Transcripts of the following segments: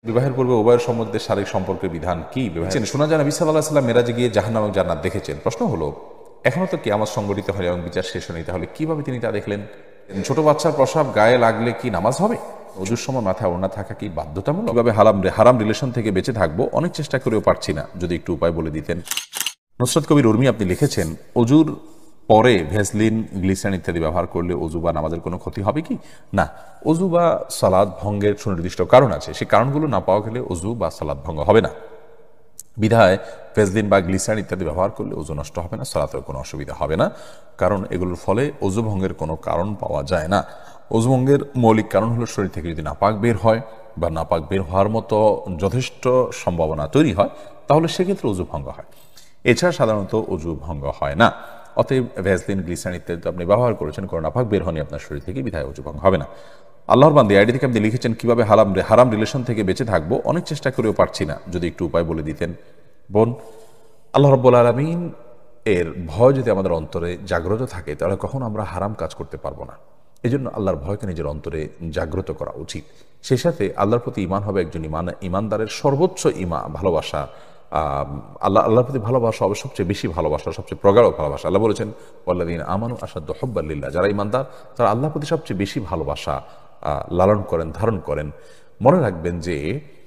বিবাহের পূর্বে উভয়ের সম্বন্ধে শারীরিক সম্পর্কের বিধান কি? শোনা যায় নবী সাল্লাল্লাহু আলাইহি ওয়াসাল্লাম মেরাজে গিয়ে জাহান্নাম এবং জান্নাত দেখেছেন। প্রশ্ন হলো, এখনো তো কিয়ামত সংঘটিত হয়নি এবং বিচার শেষ হয়নি, তাহলে কিভাবে তিনি তা দেখলেন? ছোট বাচ্চার প্রসাব গায়ে লাগলে কি নামাজ হবে? ওজুর সময় মাথায় ওড়না থাকা কি বাধ্যতামূলক? কিভাবে হারাম রিলেশন থেকে বেঁচে থাকবো, অনেক চেষ্টা করেও পারছি না, যদি একটু উপায় বলে দিতেন। নুসরাত কবির উর্মি আপনি লিখেছেন, অজুর পরে ভেসলিন, গ্লিসারিন ইত্যাদি ব্যবহার করলে অজু বা নামাজের কোনো ক্ষতি হবে কি? না, অজু বা সালাদ ভঙ্গের সুনির্দিষ্ট কারণ আছে, সেই কারণগুলো না পাওয়া গেলে অজু বা সালাদ ভঙ্গ হবে না। বিধায় ভেসলিন বা গ্লিসারিন ইত্যাদি ব্যবহার করলে অজু নষ্ট হবে না, সালাতের কোনো অসুবিধা হবে না, কারণ এগুলোর ফলে অজু ভঙ্গের কোনো কারণ পাওয়া যায় না। অজু ভঙ্গের মৌলিক কারণ হলো শরীর থেকে যদি নাপাক বের হয় বা নাপাক বের হওয়ার মতো যথেষ্ট সম্ভাবনা তৈরি হয়, তাহলে সেক্ষেত্রে অজু ভঙ্গ হয়। এছাড়া সাধারণত অজু ভঙ্গ হয় না। অতএব ভ্যাসলিন, গ্লিসারিন ইত্যাদি আপনি ব্যবহার করেছেন, কোনো নাপাক বের হয়নি আপনার শরীর থেকে, বিধায় অজু ভঙ্গ হবে না। আল্লাহর বান্দী আইডি থেকে আপনি লিখেছেন, কিভাবে হারাম রিলেশন থেকে বেঁচে থাকবো, অনেক চেষ্টা করেও পারছি না, যদি একটু উপায় বলে দিতেন। বোন, আল্লাহ রাব্বুল আলামিন এর ভয় যদি আমাদের অন্তরে জাগ্রত থাকে, তাহলে কখনো আমরা হারাম কাজ করতে পারবো না। এই জন্য আল্লাহর ভয়কে নিজের অন্তরে জাগ্রত করা উচিত। সেই সাথে আল্লাহর প্রতি ঈমান হবে একজন ঈমানদারের সর্বোচ্চ ভালোবাসা। আল্লাহর প্রতি ভালোবাসা হবে সবচেয়ে বেশি ভালোবাসা, সবচেয়ে প্রগাঢ় ভালোবাসা। আল্লাহ বলেছেন, ওয়াল্লাযীনা আমানু আশাদ্দু হুব্বান লিল্লাহ, যারা ঈমানদার তারা আল্লাহর প্রতি সবচেয়ে বেশি ভালোবাসা লালন করেন, ধারণ করেন। মনে রাখবেন যে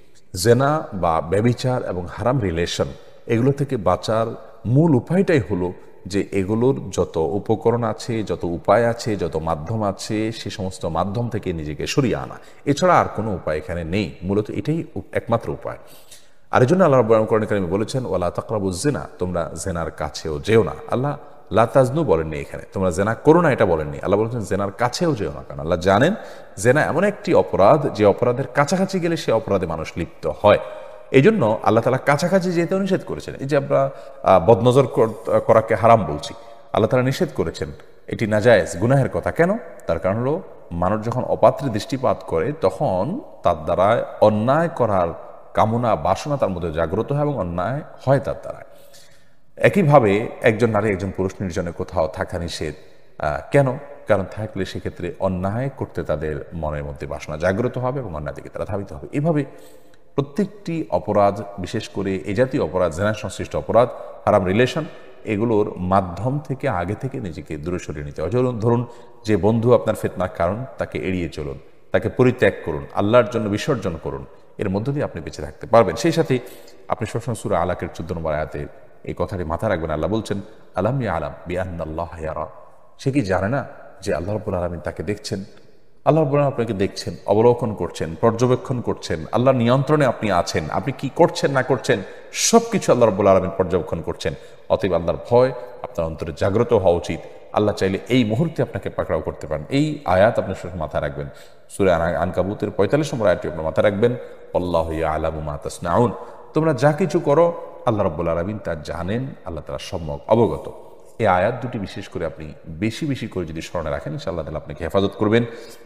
জেনা বা ব্যভিচার এবং হারাম রিলেশন, এগুলো থেকে বাঁচার মূল উপায়টাই হলো যে এগুলোর যত উপকরণ আছে, যত উপায় আছে, যত মাধ্যম আছে, সে সমস্ত মাধ্যম থেকে নিজেকে সরিয়ে আনা। এছাড়া আর কোনো উপায় এখানে নেই, মূলত এটাই একমাত্র উপায়। আর এই জন্য আল্লাহ রাব্বুল আলামিন কোরআনে কারিমে বলেছেন, ওয়ালা তাকরাবুজ জিনা, তোমরা জেনার কাছেও যেও না। আল্লাহ লা তাজনু বলেননি এখানে, তোমরা জেনা করো না এটা বলেননি। আল্লাহ বলেছেন জেনার কাছেও যেও না, কারণ আল্লাহ জানেন জেনা এমন একটি অপরাধ যে অপরাধের কাছাকাছি গেলে সে অপরাধে মানুষ লিপ্ত হয়। এই জন্য আল্লাহ তাআলা কাছাকাছি যেতেও নিষেধ করেছেন। এই যে আমরা বদনজর করাকে হারাম বলছি, আল্লাহ তাআলা নিষেধ করেছেন, এটি নাজায়েজ গুনাহের কথা। কেন? তার কারণ হলো, মানুষ যখন অপাত্রে দৃষ্টিপাত করে, তখন তার দ্বারা অন্যায় করার কামনা বাসনা তার মধ্যে জাগ্রত হয় এবং অন্যায় হয় তার দ্বারা। একইভাবে একজন নারী একজন পুরুষ নির্জনে কোথাও থাকা নিষেধ। কেন? কারণ থাকলে সেক্ষেত্রে অন্যায় করতে তাদের মনের মধ্যে বাসনা জাগ্রত হবে এবং অন্যায় দিকে তারা ধাবিত হবে। এভাবে প্রত্যেকটি অপরাধ, বিশেষ করে এই জাতীয় অপরাধ, জেনা সংশ্লিষ্ট অপরাধ, হারাম রিলেশন, এগুলোর মাধ্যম থেকে আগে থেকে নিজেকে দূরে সরিয়ে নিতে হয়। ধরুন যে বন্ধু আপনার ফিতনার কারণ, তাকে এড়িয়ে চলুন, তাকে পরিত্যাগ করুন, আল্লাহর জন্য বিসর্জন করুন, এর মধ্য দিয়ে আপনি বেঁচে থাকতে পারবেন। সেই সাথে আপনি সবসময় সূরা আলাকের 14 নম্বর আয়াতে এই কথাটি মাথায় রাখবেন। আল্লাহ বলছেন, আলাম ইয়ালাম বিআন্নাল্লাহ ইয়ারা, সে কি জানে না যে আল্লাহ রাব্বুল আলামিন তাকে দেখছেন? আল্লাহ রাব্বুল আলামিন আপনাকে দেখছেন, অবলোকন করছেন, পর্যবেক্ষণ করছেন, আল্লাহর নিয়ন্ত্রণে আপনি আছেন। আপনি কি করছেন না করছেন সবকিছু আল্লাহ রাব্বুল আলামিন পর্যবেক্ষণ করছেন। অতএব আল্লাহর ভয় আপনার অন্তরে জাগ্রত হওয়া উচিত। আল্লাহ চাইলে এই মুহূর্তে আপনাকে পাকড়াও করতে পারেন। এই আয়াত আপনি মাথায় রাখবেন। সূরা আনকাবুতের 45 নম্বর আয়াতটি আপনি মাথায় রাখবেন, আল্লাহু ইয়ালামু মা তাসনাউন, তোমরা যা কিছু করো আল্লাহ রাব্বুল আলামিন তা জানেন, আল্লাহ তাআলা সম্যক অবগত। এই আয়াত দুটি বিশেষ করে আপনি বেশি বেশি করে যদি স্মরণে রাখেন, ইনশাআল্লাহ তাআলা আপনাকে হেফাজত করবেন।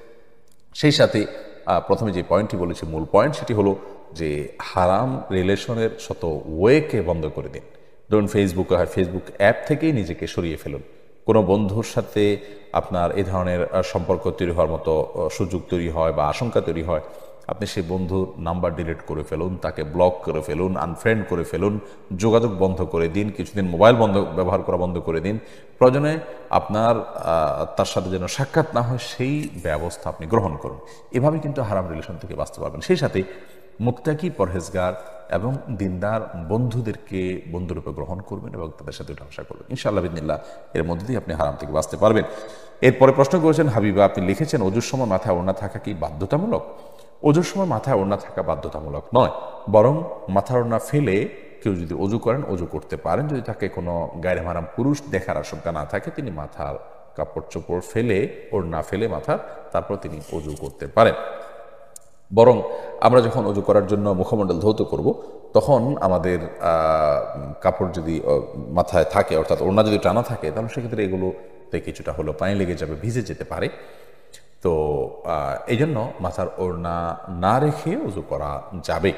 সেই সাথে প্রথমে যে পয়েন্টটি বলেছি, মূল পয়েন্ট, সেটি হলো যে হারাম রিলেশনের শত ওয়েকে বন্ধ করে দিন। ধরুন ফেসবুকে হয়, ফেসবুক অ্যাপ থেকেই নিজেকে সরিয়ে ফেলুন। কোনো বন্ধুর সাথে আপনার এই ধরনের সম্পর্ক তৈরি হওয়ার মতো সুযোগ তৈরি হয় বা আশঙ্কা তৈরি হয়, আপনি সেই বন্ধুর নাম্বার ডিলিট করে ফেলুন, তাকে ব্লক করে ফেলুন, আনফ্রেন্ড করে ফেলুন, যোগাযোগ বন্ধ করে দিন, কিছুদিন মোবাইল ব্যবহার করা বন্ধ করে দিন। প্রয়োজনে আপনার তার সাথে যেন সাক্ষাৎ না হয় সেই ব্যবস্থা আপনি গ্রহণ করুন। এভাবে কিন্তু হারাম রিলেশন থেকে বাঁচতে পারবেন। সেই সাথে মুত্তাকি, পরহেজগার এবং দিনদার বন্ধুদেরকে বন্ধুরূপে গ্রহণ করবেন এবং তাদের সাথে উঠাবসা করবেন। ইনশাআল্লাহ বিদিনিল্লাহ এর মধ্যে দিয়ে আপনি হারাম থেকে বাঁচতে পারবেন। এরপরে প্রশ্ন করেছেন হাবিবা, আপনি লিখেছেন, অজুর সময় মাথায় ওড়না থাকা কি বাধ্যতামূলক? অজুর সময় মাথায় ওড়না থাকা বাধ্যতামূলক নয়, বরং মাথার ওড়না ফেলে কেউ যদি অজু করেন, অজু করতে পারেন। যদি তাকে কোনো গায়রে মাহরাম পুরুষ দেখার আশঙ্কা না থাকে, তিনি মাথার কাপড় চোপড় ফেলে, ওড়না ফেলে মাথার, তারপর তিনি অজু করতে পারেন। বরং আমরা যখন অজু করার জন্য মুখমণ্ডল ধৌত করব, তখন আমাদের কাপড় যদি মাথায় থাকে, অর্থাৎ ওড়না যদি টানা থাকে, তাহলে সেক্ষেত্রে এগুলোতে কিছুটা হলো পানি লেগে যাবে, ভিজে যেতে পারে। তো এই জন্য মাথার ওড়না না রেখে অজু করা যাবে।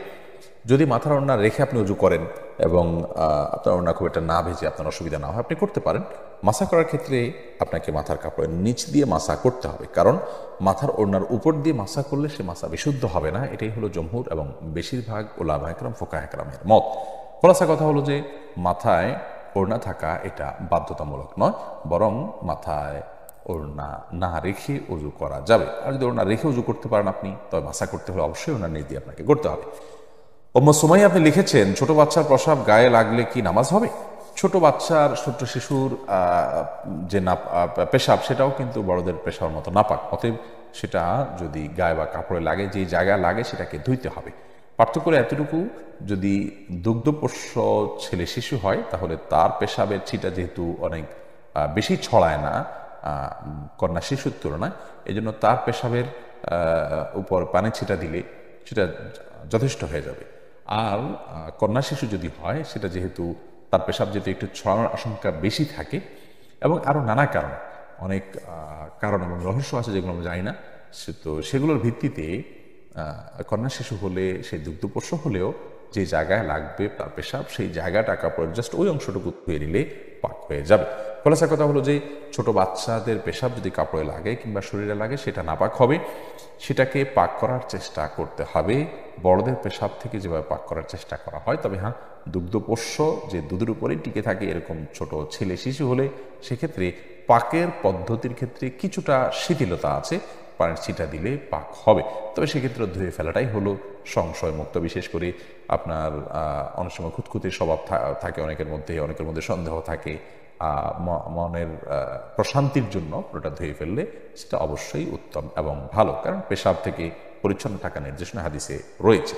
যদি মাথার ওড়না রেখে আপনি উজু করেন এবং আপনার ওড়না খুব একটা না ভেজে আপনার অসুবিধা না হয়, আপনি করতে পারেন। মাসা করার ক্ষেত্রে আপনাকে মাথার কাপড়ের নিচ দিয়ে মাসা করতে হবে, কারণ মাথার ওড়নার উপর দিয়ে মাসা করলে সে মাসা বিশুদ্ধ হবে না। এটাই হলো জমহুর এবং বেশিরভাগ ওলামা একরাম ফোকাহ একরামের মত। খোলাসা কথা হলো যে মাথায় ওড়না থাকা এটা বাধ্যতামূলক নয়, বরং মাথায় ওড়না না রেখে উজু করা যাবে। আর যদি ওড়না রেখে উজু করতে পারেন আপনি, তবে মাসা করতে হলে অবশ্যই ওড়নার নিচ দিয়ে আপনাকে করতে হবে। সুমাইয়া আপনি লিখেছেন, ছোট বাচ্চার প্রসাব গায়ে লাগলে কি নামাজ হবে? ছোট বাচ্চার, ছোট্ট শিশুর যে পেশাব, সেটাও কিন্তু বড়দের পেশার মতো নাপাক। অতএব সেটা যদি গায়ে বা কাপড়ে লাগে, যে জায়গায় লাগে সেটাকে ধুইতে হবে। পার্থক্য এতটুকু, যদি দুগ্ধপোষ্য ছেলে শিশু হয় তাহলে তার পেশাবের ছিটা যেহেতু অনেক বেশি ছড়ায় না কন্যা শিশুর তুলনায়, এই জন্য তার পেশাবের উপর পানি ছিটা দিলে সেটা যথেষ্ট হয়ে যাবে। আর কন্যা শিশু যদি হয়, সেটা যেহেতু তার পেশাব যেহেতু একটু ছড়ানোর আশঙ্কা বেশি থাকে, এবং আরও নানা কারণ, অনেক কারণ এবং রহস্য আছে যেগুলো আমরা জানি না, তো সেগুলোর ভিত্তিতে কন্যা শিশু হলে, সেই দুগ্ধপোষ্য হলেও যে জায়গায় লাগবে তার পেশাব, সেই জায়গাটা কাপড়ের জাস্ট ওই অংশটুকু ধুয়ে নিলে পাক হয়ে যাবে। খোলাসা কথা হলো যে ছোট বাচ্চাদের পেশাব যদি কাপড়ে লাগে কিংবা শরীরে লাগে, সেটা নাপাক হবে, সেটাকে পাক করার চেষ্টা করতে হবে বড়দের পেশাব থেকে যেভাবে পাক করার চেষ্টা করা হয়। তবে হ্যাঁ, দুগ্ধপোষ্য যে দুধের উপরেই টিকে থাকে এরকম ছোট ছেলে শিশু হলে সেক্ষেত্রে পাকের পদ্ধতির ক্ষেত্রে কিছুটা শিথিলতা আছে, পানির ছিটা দিলে পাক হবে। তবে সেক্ষেত্রে ধুয়ে ফেলাটাই হলো সংশয় মুক্ত। বিশেষ করে আপনার অনেক সময় খুঁতখুঁতে স্বভাব থাকে অনেকের মধ্যে সন্দেহ থাকে, মনের প্রশান্তির জন্য ওটা ধুয়ে ফেললে সেটা অবশ্যই উত্তম এবং ভালো, কারণ পেশাব থেকে পরিচ্ছন্ন থাকা নির্দেশনা হাদিসে রয়েছে।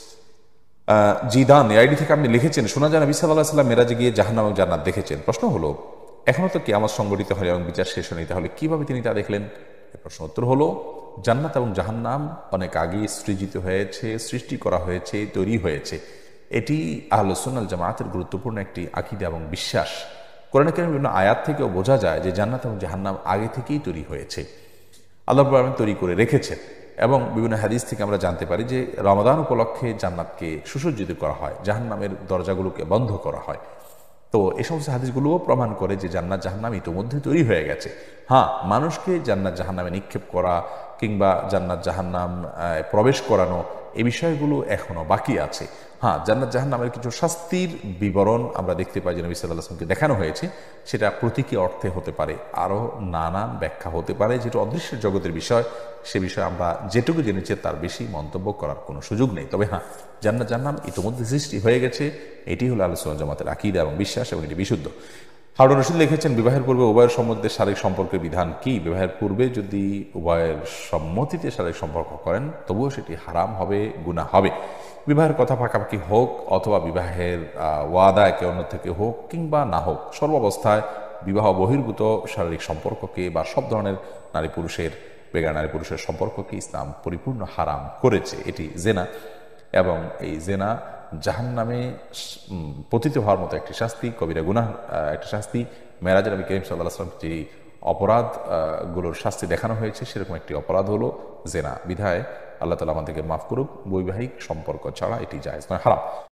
জিদান আইডি থেকে আপনি লিখেছেন, শোনা যায় নবী সাল্লাল্লাহু আলাইহি ওয়াসাল্লাম মেরাজে গিয়ে জাহান্নাম এবং জান্নাত দেখেছেন। প্রশ্ন হলো, এখনো তো কিয়ামত সংঘটিত হয় এবং বিচার শেষ হয়নি, তাহলে কিভাবে তিনি তা দেখলেন? প্রশ্ন উত্তর হলো, জান্নাত এবং জাহান্নাম অনেক আগে সৃজিত হয়েছে, সৃষ্টি করা হয়েছে, তৈরি হয়েছে। এটি আহলুস সুন্নাহ ওয়াল জামাতের গুরুত্বপূর্ণ একটি আকীদা এবং বিশ্বাস। কোরআনে কারীমের বিভিন্ন আয়াত থেকেও বোঝা যায় যে জান্নাত এবং জাহান্নাম আগে থেকেই তৈরি হয়েছে, আল্লাহ রাব্বুল আলামিন তৈরি করে রেখেছেন। এবং বিভিন্ন হাদিস থেকে আমরা জানতে পারি যে রমাদান উপলক্ষে জান্নাতকে সুসজ্জিত করা হয়, জাহান্নামের দরজাগুলোকে বন্ধ করা হয়। তো এই সমস্ত হাদিসগুলোও প্রমাণ করে যে জান্নাত জাহান্নাম ইতিমধ্যে তৈরি হয়ে গেছে। হ্যাঁ, মানুষকে জান্নাত জাহান্নামে নিক্ষেপ করা কিংবা জান্নাত জাহান্নাম প্রবেশ করানো, এই বিষয়গুলো এখনো বাকি আছে। হ্যাঁ, জান্নাত জাহান্নামের কিছু শাস্তির বিবরণ আমরা দেখতে পাই যে নবী সাল্লাল্লাহু আলাইহি ওয়াসাল্লামকে দেখানো হয়েছে। সেটা প্রতীকী অর্থে হতে পারে, আরও নানান ব্যাখ্যা হতে পারে, যেটা অদৃশ্যের জগতের বিষয়। সে বিষয়ে আমরা যেটুকু জেনেছি তার বেশি মন্তব্য করার কোনো সুযোগ নেই। তবে হ্যাঁ, জান্নাত জাহান্নাম ইতিমধ্যে সৃষ্টি হয়ে গেছে, এটি হলো আহলুস সুন্নাহ ওয়াল জামাতের আকীদা এবং বিশ্বাস, এবং এটি বিশুদ্ধ। হারুন রশিদ লিখেছেন, বিবাহের পূর্বে উভয়ের সম্মতিতে শারীরিক সম্পর্কের বিধান কি? বিবাহের পূর্বে যদি উভয়ের সম্মতিতে শারীরিক সম্পর্ক করেন তবুও সেটি হারাম হবে, গুনাহ হবে। বিবাহের কথা পাকাপাকি হোক অথবা বিবাহের ওয়াদা একে অন্য থেকে হোক কিংবা না হোক, সর্বাবস্থায় বিবাহ বহির্ভূত শারীরিক সম্পর্ককে বা সব ধরনের নারী পুরুষের সম্পর্ককে ইসলাম পরিপূর্ণ হারাম করেছে। এটি জেনা, এবং এই জেনা জাহান্নামে পতিত হওয়ার মতো একটি শাস্তি, কবিরা গুনাহ একটি শাস্তি। মেরাজে নবী করিম সাল্লাল্লাহু আলাইহি ওয়াসাল্লাম যে অপরাধ গুলোর শাস্তি দেখানো হয়েছে, সেরকম একটি অপরাধ হলো জেনা। বিধায় আল্লাহ তাআলা আমাদেরকে মাফ করুক, বৈবাহিক সম্পর্ক ছাড়া এটি জায়েজ নয়, হারাম।